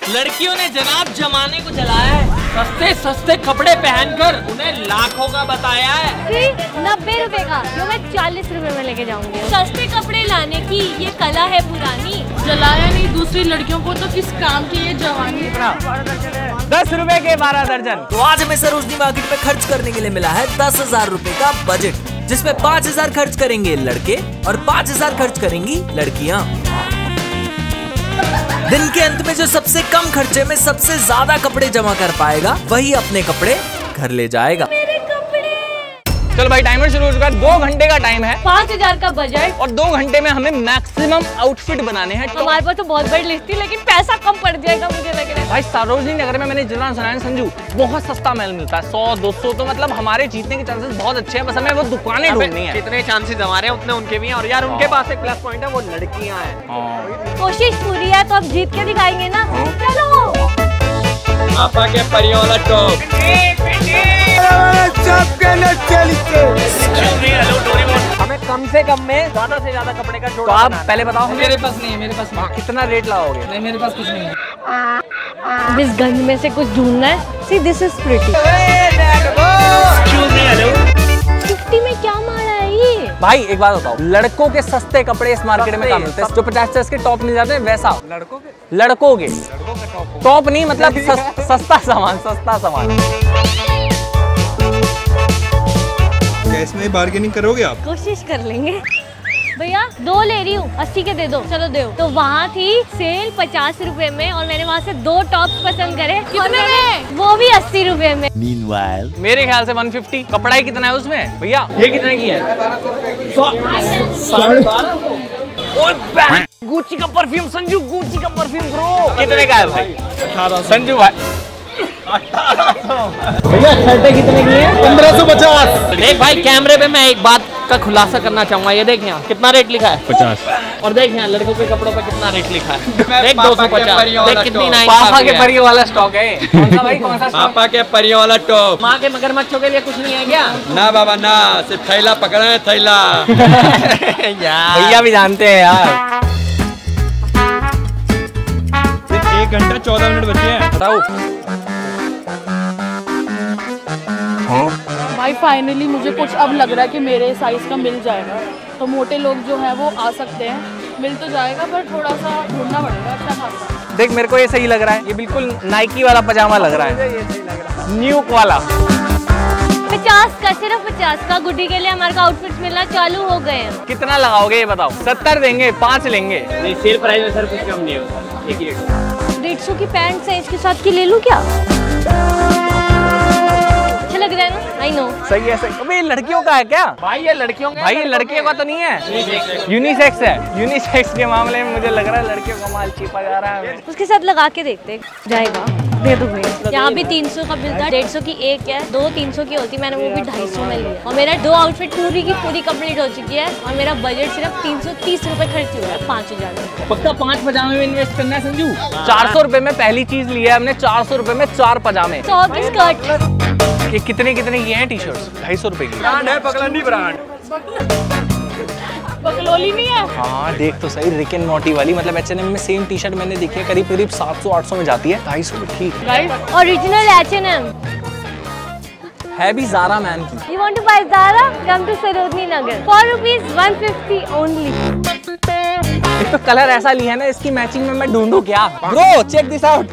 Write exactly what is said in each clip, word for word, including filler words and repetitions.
लड़कियों ने जनाब जमाने को जलाया है। सस्ते सस्ते कपड़े पहनकर उन्हें लाखों का बताया है। नब्बे रुपए का जो मैं चालीस रुपए में लेके जाऊंगी। सस्ते कपड़े लाने की ये कला है पुरानी। जलाया नहीं दूसरी लड़कियों को तो किस काम की ये जवानी। दस रुपए के बारह दर्जन। तो आज हमें सरोजनी मार्केट में खर्च करने के लिए मिला है दस हजार रूपए का बजट, जिसमें पाँच हजार खर्च करेंगे लड़के और पाँच हजार खर्च करेंगी लड़कियाँ। दिन के अंत में जो सबसे कम खर्चे में सबसे ज्यादा कपड़े जमा कर पाएगा वही अपने कपड़े घर ले जाएगा। चलो भाई टाइमर शुरू हो चुका है। दो घंटे का टाइम है, पाँच हजार का बजट और दो घंटे में हमें मैक्सिमम आउटफिट बनाने हैं। हमारे पास तो बहुत बड़ी लिस्ट थी लेकिन पैसा कम पड़ जाएगा मुझे लग रहा है। भाई सरोजनी नगर में मैंने जितना सुना है संजू, बहुत सस्ता मेल मिलता है, सौ दो सौ, तो मतलब हमारे जीतने के चांसेस बहुत अच्छे हैं। बस हमें वो दुकानें ढूंढनी है। जितने चांसेस हमारे हैं उतने उनके भी हैं। और यार उनके पास एक प्लस पॉइंट है, वो लड़कियां हैं। कोशिश पूरी है तो अब जीत के दिखाएंगे ना। चलो पापा के परियों वाला टॉप। हमें कम से कम में ज्यादा से ज्यादा कपड़े का जोड़। तो आप पहले बताओ। मेरे पास नहीं है, मेरे पास नहीं। कितना रेट लगाओगे? नहीं मेरे पास कुछ नहीं है। इस गंज में से कुछ ढूंढना है। See this is pretty. Fifty में क्या मारा है ये? भाई एक बात बताओ, लड़कों के सस्ते कपड़े इस मार्केट में कहाँ मिलते हैं? जो पचास पचास के टॉप मिल जाते हैं वैसा लड़कों के लड़कों के टॉप नहीं, मतलब सस, सस्ता सामान सस्ता सामान। क्या इसमें बार्गेनिंग करोगे आप? कोशिश कर लेंगे। भैया दो ले रही हूँ, अस्सी के दे दो। चलो दो। तो वहाँ थी सेल पचास रुपए में और मैंने वहाँ से दो टॉप्स पसंद करे। कितने में? वो भी अस्सी रुपए में। Meanwhile, मेरे ख्याल से एक सौ पचास। कपड़ा ही कितना है उसमें भैया? ये कितने की है? गुच्ची का परफ्यूम संजू, गुच्ची का परफ्यूम ब्रो। कितने का है भाई? संजू भाई भैया शर्टें कितने की है? पंद्रह सौ पचास। देख भाई कैमरे पे मैं एक बात का खुलासा करना चाहूंगा। ये देख यहाँ कितना रेट लिखा है? पचास। और देख यहाँ लड़कों के कपड़ों पे कितना रेट लिखा है? देख दो सौ पचास। देख कितनी नाइस। पापा के परियों वाला स्टॉक है। कौन सा भाई? कौन सा? पापा के परियों वाला टॉप। माँ के मगरमच्छों के लिए कुछ नहीं है क्या? ना बाबा ना, सिर्फ थैला पकड़ा है, थैला। भैया भी जानते हैं यार। एक घंटा चौदह मिनट बचे हैं। बताओ भाई फाइनली मुझे कुछ अब लग रहा है कि मेरे साइज का मिल जाएगा। तो मोटे लोग जो है वो आ सकते हैं, मिल तो जाएगा पर थोड़ा सा ढूंढना पड़ेगा अच्छा खासा। देख मेरे को ये सही लग रहा है। ये बिल्कुल नाइकी वाला पजामा लग रहा है, न्यूक वाला। पचास का, सिर्फ पचास का। गुड्डी के लिए हमारे को आउटफिट्स मिलना चालू हो गए हैं। कितना लगाओगे ये बताओ? सत्तर देंगे, पाँच लेंगे। नहीं सेल प्राइस में सर कुछ कम नहीं होगा। एक ही डेढ़ सौ की पैंट साइज के साथ की ले लूं क्या? अच्छा लग रहा है ना? I know. सही है सही। अबे ये लड़कियों का है क्या? भाई ये लड़कियों का, भाई ये लड़कियों का तो नहीं है, यूनिसेक्स है। यूनिसेक्स के मामले में मुझे लग रहा है लड़कियों का माल छिपा जा रहा है। उसके साथ लगा के देखते जाएगा। दे दो भैया। यहाँ भी तीन सौ का बिल था। डेढ़ सौ की एक है, दो तीन सौ की होती, मैंने वो भी ढाई सौ में लिया। और मेरा दो आउटफिट पूरी की पूरी कंप्लीट हो चुकी है और मेरा बजट सिर्फ तीन सौ तीस रुपए खर्च हुआ है पाँच हजार में। पक्का पांच पजामे में इन्वेस्ट करना है संजू? चार सौ रुपए में पहली चीज लिया है हमने, चार सौ रुपए में चार पजामे। सौ की स्कर्ट। ये कितने कितने की हैं टी-शर्ट्स? ढाई सौ रुपए की। ब्रांड है, पगलंडी ब्रांड। बकलोली नहीं है? हाँ देख तो सही, रिक एंड मॉर्टी वाली। मतलब एच एंड एम में सेम टी शर्ट मैंने देखी है, करीब करीब सात सौ आठ सौ में जाती है। ढाई सौ ठीक है। ओरिजिनल एच एंड एम है भी ज़ारा मैन की। You want to buy Zara? Come to Sarojini Nagar. Four rupees one fifty only. एक तो कलर ऐसा लिया है ना, इसकी मैचिंग में मैं ढूंढूं क्या? Bro check this out.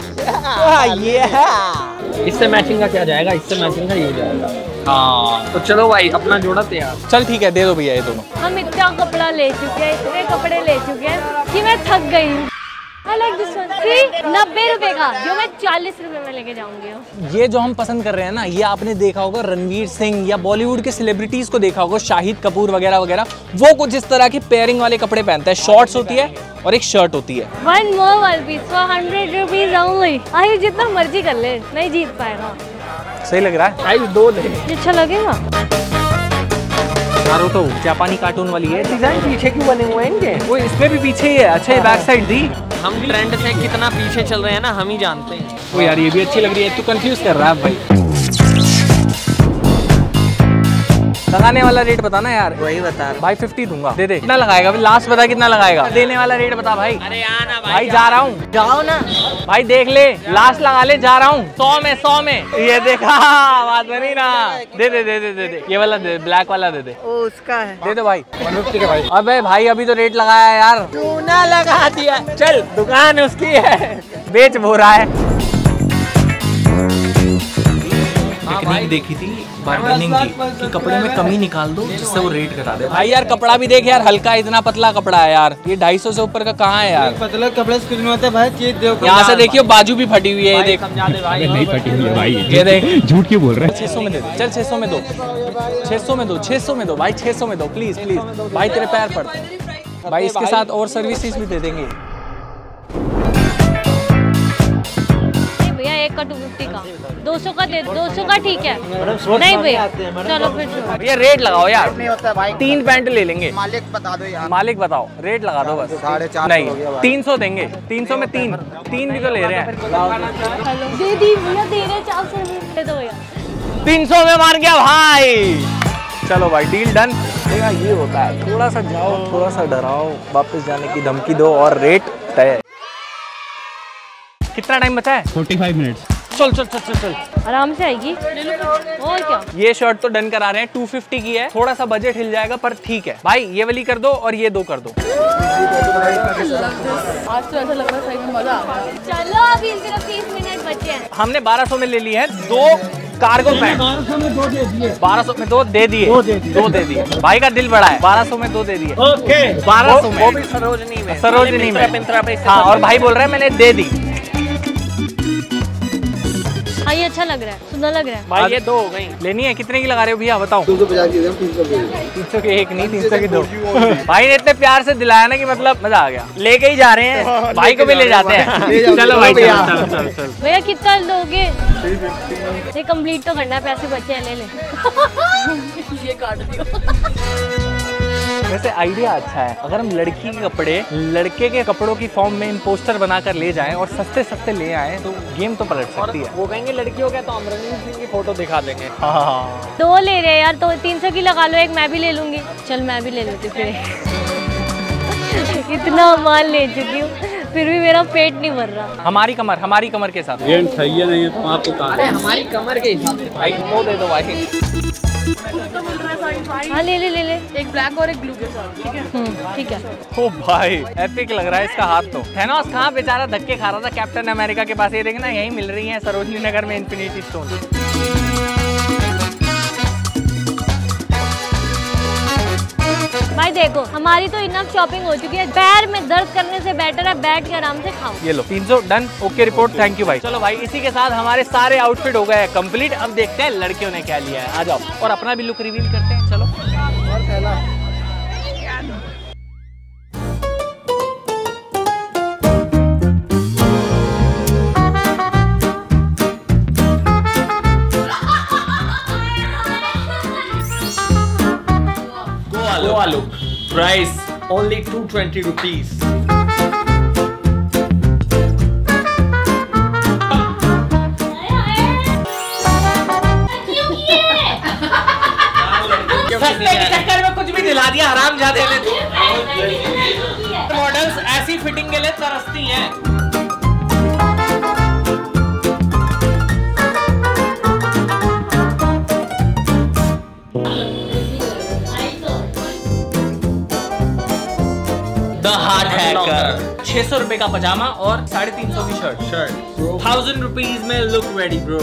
इससे मैचिंग का क्या जाएगा? इससे मैचिंग का ये जाएगा। हाँ तो चलो भाई अपना जोड़ा तैयार। चल ठीक है, दे दो भैया ये दोनों। हम इतना कपड़ा ले चुके हैं, इतने कपड़े ले चुके हैं कि मैं थक गई हूँ। I like this one. See? नब्बे रुपए का जो मैं चालीस रुपए में लेके जाऊंगी। ये जो हम पसंद कर रहे हैं ना, ये आपने देखा होगा रणवीर सिंह या बॉलीवुड के सेलिब्रिटीज को देखा होगा, शाहिद कपूर वगैरह वगैरह। वो कुछ इस तरह के पेयरिंग वाले कपड़े पहनते हैं। शॉर्ट्स होती है और एक शर्ट होती है। One more one piece for hundred rupees only. आयु जितना मर्जी कर ले, नहीं जीत पाएगा। सही लग रहा है? आई दो ले। अच्छा लगेगा। नारुतो जापानी कार्टून वाली है। डिजाइन पीछे क्यों बने हुए हैं इनके? वो इसमें भी पीछे ही है। अच्छा ये बैक साइड दी। हम ट्रेंड से कितना पीछे चल रहे हैं ना, हम ही जानते हैं। ओ यार ये भी अच्छी लग रही है। तू कंफ्यूज कर रहा है भाई। लगाने वाला रेट बता ना यार। वही बता रहा भाई फिफ्टी दूंगा, दे दे। कितना लगाएगा लास्ट बता, कितना लगाएगा? देने वाला रेट बता भाई। अरे आना भाई, भाई जा रहा हूँ, जाओ ना भाई देख ले, लास्ट लगा ले, जा रहा हूँ। सौ में सौ में ये देखा, बात बनी ना। दे दे दे दे दे दे ये वाला दे, ब्लैक वाला दे दे। वो उसका है। दे दो भाई। अबे भाई अभी तो रेट लगाया है यार। चूना लगा दिया। चल दुकान उसकी है, बेच बो रहा है। टेक्निक देखी थी बार्गेनिंग की कि कपड़े में कमी निकाल दो जिससे वो रेट घटा दे। भाई यार कपड़ा भी देख यार, हल्का इतना पतला कपड़ा है यार, ये ढाई सौ से ऊपर का कहाँ है यार। पतला कपड़ा से कुछ नहीं होता भाई, चीज देखो। यहाँ से देखियो बाजू भी फटी हुई है, ये देख। समझा दे भाई। नहीं फटी हुई है भाई, ये देख, झूठ क्यों बोल रहे हैं? छह सौ में दे दे, चल छह सौ में दो, छह सौ में दो, छह सौ में दो भाई, छह सौ में दो प्लीज प्लीज भाई, तेरे पैर पड़ते हैं भाई। इसके साथ और सर्विसेज भी दे देंगे। भैया एक का टू फिफ्टी का, दो सौ का दे, दो सौ का ठीक है। नहीं भैया चलो फिर ये रेट लगाओ यार, नहीं होता है भाई। तीन पैंट ले लेंगे। मालिक बता दो यार। मालिक बताओ, रेट लगा दो बस। साढ़े चार नहीं तीन सौ देंगे, तीन सौ में तीन, तीन भी तो ले रहे हैं। दे दी भैया, दे रहे चार सौ दे दो भैया। तीन सौ में मार गया भाई। चलो भाई डील डन। देखा ये होता है, थोड़ा सा जाओ, थोड़ा सा डराओ, वापस जाने की धमकी दो और रेट तय। कितना टाइम बचा है? पैंतालीस मिनट्स। चल चल चल चल चल आराम से आएगी और क्या। ये शर्ट तो डन करा रहे हैं, टू फिफ्टी की है, थोड़ा सा बजट हिल जाएगा पर ठीक है भाई। ये वाली कर दो और ये दो कर दो। आज तो ऐसा लग रहा है सही में मजा आ गया। चलो अभी सिर्फ तीस मिनट बचे हैं। हमने बारह सौ में ले ली है दो कार्गो पैंट। बारह सौ में दो दे दिए, दो दे दिए। भाई का दिल बड़ा है, बारह सौ में दो दे दिए। बारह सौ में, वो भी सरोजनी में, सरोजनी में। हाँ और भाई बोल रहे हैं मैंने दे दी। हाँ ये अच्छा लग रहा है, सुंदर लग रहा है भाई। ये दो हो गई। लेनी है? कितने की लगा रहे हो भैया बताओ? तीन सौ की एक नहीं, तीन सौ की दो। भाई ने इतने प्यार से दिलाया ना कि मतलब मजा आ गया। लेके ही जा रहे हैं, भाई को भी ले जाते हैं। चलो भाई चल चल चल। भैया कितना दोगे? ये कंप्लीट तो करना है, पैसे बचे हैं, ले ले। ये काट दियो। वैसे आइडिया अच्छा है, अगर हम लड़की के कपड़े लड़के के कपड़ों की फॉर्म में इम्पोस्टर बनाकर ले जाएं और सस्ते सस्ते ले आएं तो गेम तो पलट सकती है। वो कहेंगे लड़की हो गया तो हम रणवीर सिंह की फोटो दिखा देंगे। हाँ दो ले रहे हैं यार, तो तीन सौ की लगा लो, एक मैं भी ले लूंगी। चल मैं भी ले लेती फिर। इतना माल ले चुकी हूँ फिर भी मेरा पेट नहीं भर रहा। हमारी कमर, हमारी कमर के साथ ये सही है नहीं है तो आपको कहा। अरे हमारी कमर के हिसाब से भाई वो दे दो भाई। तो मिल रहा है साइज भाई। हाँ ले ले ले ले। एक ब्लैक और एक ब्लू के साथ, ठीक है। हम्म ठीक है। ओ भाई एपिक लग रहा है इसका हाथ तो। थैनोस कहाँ बेचारा धक्के खा रहा था कैप्टन अमेरिका के पास। ये देखना यहीं मिल रही है सरोजनी नगर में इन्फिनिटी स्टोन। भाई देखो हमारी तो इनफ शॉपिंग हो चुकी है, पैर में दर्द करने से बेटर है बैठ के आराम से खाओ। ये लो तीन सौ done. Okay report, thank you भाई। चलो भाई इसी के साथ हमारे सारे आउटफिट हो गए कंप्लीट। अब देखते हैं लड़कियों ने क्या लिया है। आ जाओ और अपना भी लुक रिवील करते हैं। चलो Goa look, price only two twenty rupees. सस्ते के चक्कर में कुछ भी दिला दिया, हराम जादे ने। मॉडल्स ऐसी फिटिंग के लिए तरसती हैं। The heart hacker. छह सौ रुपए का पजामा और साढ़े तीन सौ की शर्ट। शर्ट थाउजेंड रुपीज में लुक रेडी ब्रो।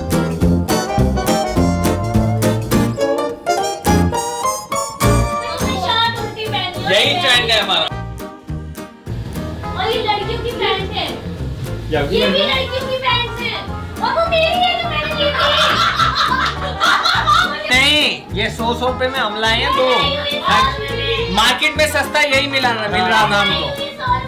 यही ट्रेंड है हमारा। और ये लड़कियों की पैंट है, ये भी लड़कियों की पैंट है और वो मेरी है जो मैंने ली थी। नहीं ये सौ सौ रुपए में हम लाए हैं दो। मार्केट में सस्ता यही मिला मिल रहा था हमको।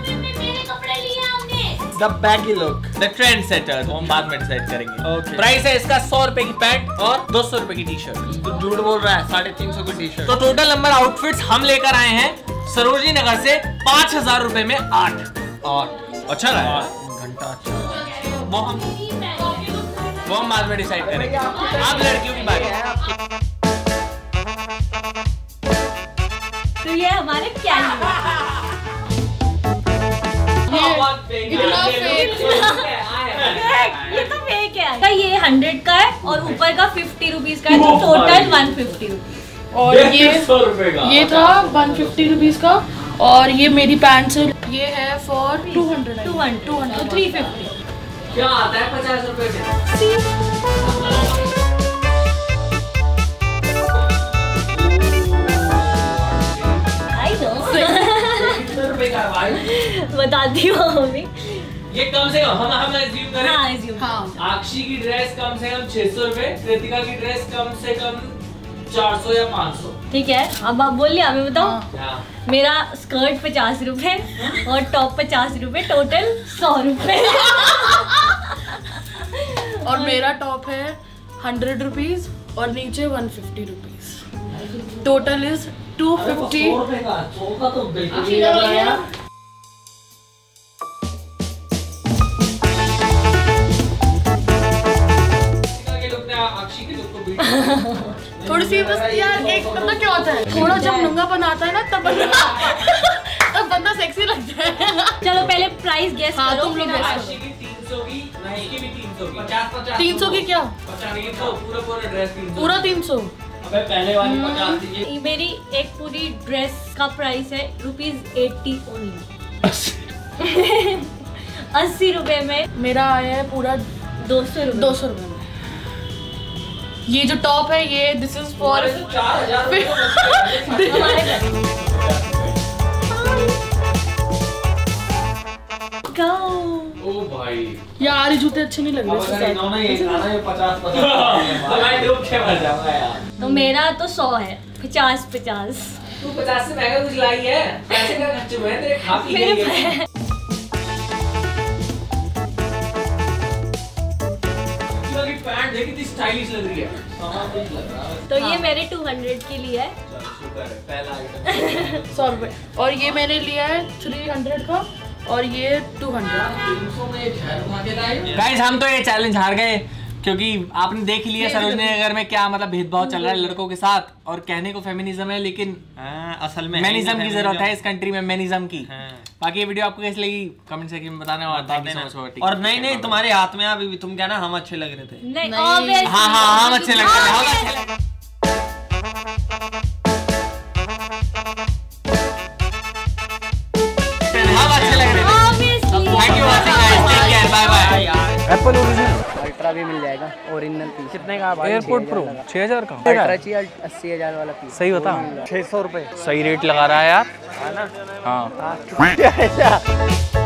The baggy look, the trend setter, वो हम बाद में डिसाइड करेंगे। okay. प्राइस है इसका सौ रुपए की पैंट और दो सौ रुपए की टी शर्ट। तो झूठ बोल रहा है, साढ़े तीन सौ की टी शर्ट। तो टोटल नंबर आउटफिट्स हम लेकर आए हैं सरोजनी नगर से पाँच हजार रुपए में आठ। आठ अच्छा रहा है घंटा। अच्छा वो हम वो हम बाद में डिसाइड करेंगे। अब लड़कियों की बात है। ये हमारे कैंडी इतना फेक। ये तो फेक है। तो ये हंड्रेड का है और ऊपर का फिफ्टी रुपीज का है, तो टोटल वन फिफ्टी रुपीज। और ये ये था वन फिफ्टी रुपीज का। और ये मेरी पैंट है, ये है for two hundred two hundred two hundred three fifty. क्या आता है पचास रुपए में? आई नो कितने रुपए का है भाई? बताती हूँ मम्मी। ये कम से कम हम हम assume करें। हाँ assume। हाँ आक्षी की ड्रेस कम से कम छह सौ रुपए, कृतिका की ड्रेस कम से कम चार सौ या पाँच सौ। ठीक है, अब आप बोलिए, हमें बताओ। हाँ। मेरा स्कर्ट पचास रुपए और टॉप पचास रुपए, टोटल सौ रुपए। और मेरा टॉप है हंड्रेड रुपीज और नीचे one fifty rupees. Total is two fifty. सौ रुपए का, सौ का तो बिल्कुल ही लग रहा है यार। आक्षी के लोग को बीट थोड़ी सी बस यार, एक बंदा क्या होता है, थोड़ा जब नंगापन आता है ना तब बंदा तब बंदा सेक्सी लगता है। चलो पहले प्राइस गेस हाँ, करो। तुम लोग guess आक्षी की तीन सौ की, नहीं की भी तीन सौ की, पचास पचास। तीन सौ की क्या? पचास तीन सौ पूरा पूरा ड्रेस तीन सौ। पूरा तीन सौ। अबे पहले वाली पचास थी ये। मेरी एक पूरी ड्रेस का प्राइस है रुपीज एट्टी ओनली। अस्सी रुपए में मेरा आया है पूरा दो सौ रुपए। दो सौ रुपए में। ये जो टॉप है ये दिस इज फॉर चार हजार रुपए। हमारे घर। Go। ओ भाई यार ये जूते अच्छे नहीं लग अब रहे अगर इसके इन्होंने ये खाना ये पचास पचास मैं डूब के मर जाऊंगा यार। तो मेरा तो सौ है, पचास पचास। तू पचास से महंगा कुछ लाई है, पैसे का खर्च हुए हैं तेरे खा पी मेरे गए। की पैंट देखी कितनी स्टाइलिश लग रही है, सामान कुछ लग रहा है। तो ये मेरे टू हंड्रेड के लिए है। चल शुक्र है पहला आइटम। सौ रुपए। और ये मैंने लिया है थ्री हंड्रेड का और ये टू हंड्रेड। तीन सौ में घर उठा के लाए। गाइस हम तो ये चैलेंज हार गए क्योंकि आपने देख लिया सरोजनी नगर में क्या मतलब भेदभाव चल रहा है लड़कों के साथ। और कहने को फेमिनिज्म है लेकिन हाँ, असल में मैनिज्म की जरूरत है इस कंट्री में, मैनिज्म की। बाकी ये वीडियो आपको कैसी लगी कमेंट सेक्शन में बताना और बता thank you so देना। much for- और नहीं नहीं तुम्हारे हाथ में अभी भी तुम क्या ना हम अच्छे लग रहे थे। नहीं, नहीं। obviously। हाँ हाँ हम अच्छे लग रहे हैं, हम अच्छे लग रहे हैं। हम अच्छे लग रहे हैं। Obviously। Thank you watching guys, take care, bye bye. Apple original ultra भी मिल जाएगा, ओरिजिनल पीस। कितने का भाई? एयरपोर्ट प्रो छह हजार का अल्ट्रा चाहिए अस्सी हजार वाला पीस। सही बता, छह सौ रुपए सही रेट लगा रहा है यार, है ना? हाँ।